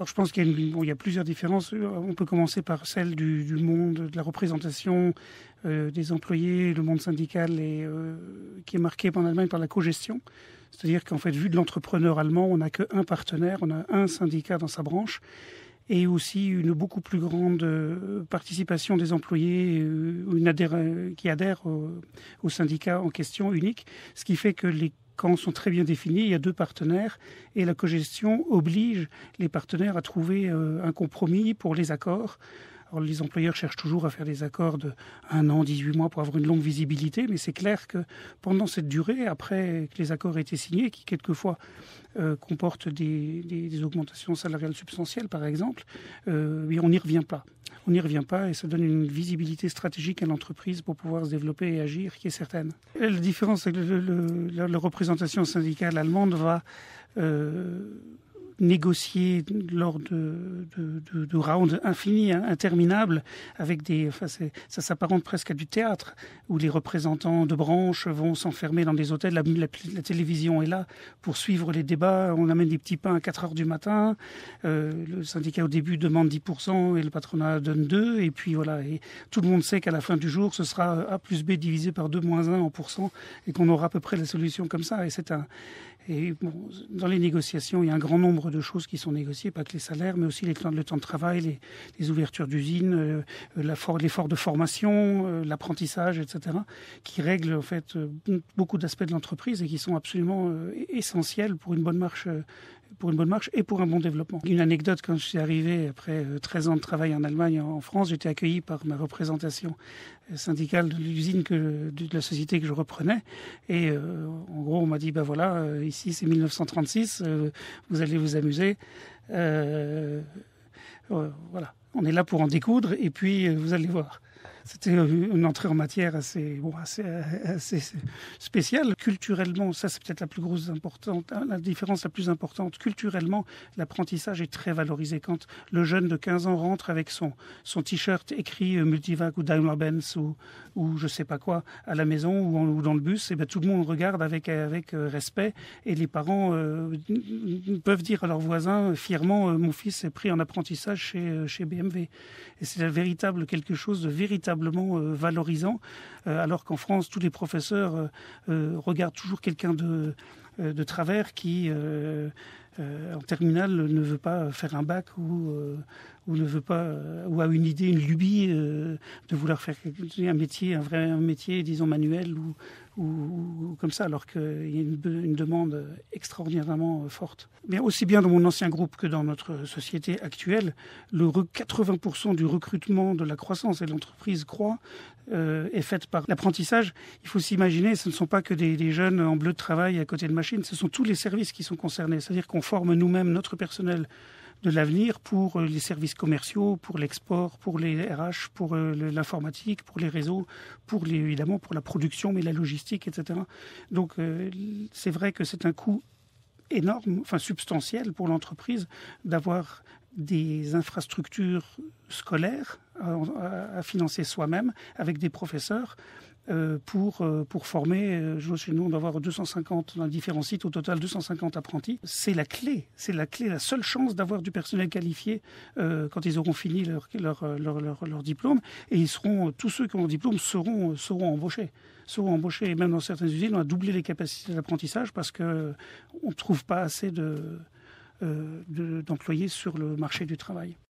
Alors je pense qu'il y a plusieurs différences. On peut commencer par celle du monde de la représentation des employés, le monde syndical qui est marqué en Allemagne par la cogestion. C'est-à-dire qu'en fait, vu de l'entrepreneur allemand, on n'a qu'un partenaire, on a un syndicat dans sa branche et aussi une beaucoup plus grande participation des employés qui adhèrent au syndicat en question unique, ce qui fait que les camps sont très bien définis, il y a deux partenaires et la cogestion oblige les partenaires à trouver un compromis pour les accords. Alors, les employeurs cherchent toujours à faire des accords de 1 an, 18 mois pour avoir une longue visibilité, mais c'est clair que pendant cette durée, après que les accords aient été signés, qui quelquefois comportent des augmentations salariales substantielles par exemple, mais on n'y revient pas. On n'y revient pas et ça donne une visibilité stratégique à l'entreprise pour pouvoir se développer et agir qui est certaine. Et la différence, c'est que la représentation syndicale allemande va négocier lors de rounds infinis, interminables, avec ça s'apparente presque à du théâtre, où les représentants de branches vont s'enfermer dans des hôtels, la télévision est là pour suivre les débats, on amène des petits pains à 4 heures du matin, le syndicat au début demande 10% et le patronat donne 2%, et puis voilà, et tout le monde sait qu'à la fin du jour, ce sera A plus B divisé par 2 moins 1 en pourcent, et qu'on aura à peu près la solution comme ça, et bon, dans les négociations, il y a un grand nombre de choses qui sont négociées, pas que les salaires, mais aussi le temps de travail, les ouvertures d'usines, l'effort de formation, l'apprentissage, etc., qui règlent en fait beaucoup d'aspects de l'entreprise et qui sont absolument essentiels pour une bonne marche et pour un bon développement. Une anecdote, quand je suis arrivé après 13 ans de travail en Allemagne, en France, j'étais accueilli par ma représentation syndicale de l'usine de la société que je reprenais. Et en gros, on m'a dit, ben voilà, ici c'est 1936, vous allez vous amuser. Voilà, on est là pour en découdre et puis vous allez voir. C'était une entrée en matière assez spéciale. Culturellement, ça c'est peut-être la différence la plus importante. Culturellement, l'apprentissage est très valorisé. Quand le jeune de 15 ans rentre avec son t-shirt écrit Multivac ou Daimler-Benz ou je sais pas quoi à la maison ou dans le bus, et ben tout le monde regarde avec respect et les parents peuvent dire à leurs voisins fièrement mon fils est pris en apprentissage chez BMW. Et c'est quelque chose de véritablement valorisant, alors qu'en France, tous les professeurs regardent toujours quelqu'un de travers qui, en terminale, ne veut pas faire un bac ou ne veut pas, ou a une idée, une lubie de vouloir faire un métier, disons manuel ou comme ça, alors qu'il y a une demande extraordinairement forte. Mais aussi bien dans mon ancien groupe que dans notre société actuelle, 80% du recrutement, de la croissance et de l'entreprise croît est faite par l'apprentissage. Il faut s'imaginer, ce ne sont pas que des jeunes en bleu de travail à côté de machines, ce sont tous les services qui sont concernés. C'est-à-dire qu'on forme nous-mêmes notre personnel de l'avenir pour les services commerciaux, pour l'export, pour les RH, pour l'informatique, pour les réseaux, évidemment pour la production, mais la logistique, etc. Donc c'est vrai que c'est un coût énorme, enfin substantiel pour l'entreprise d'avoir des infrastructures scolaires à financer soi-même avec des professeurs pour former. Chez nous, on doit avoir 250 dans différents sites, au total 250 apprentis. C'est la clé, la seule chance d'avoir du personnel qualifié quand ils auront fini leur diplôme. Et tous ceux qui ont le diplôme seront embauchés. Et même dans certaines usines, on a doublé les capacités d'apprentissage parce qu'on ne trouve pas assez d'employés sur le marché du travail.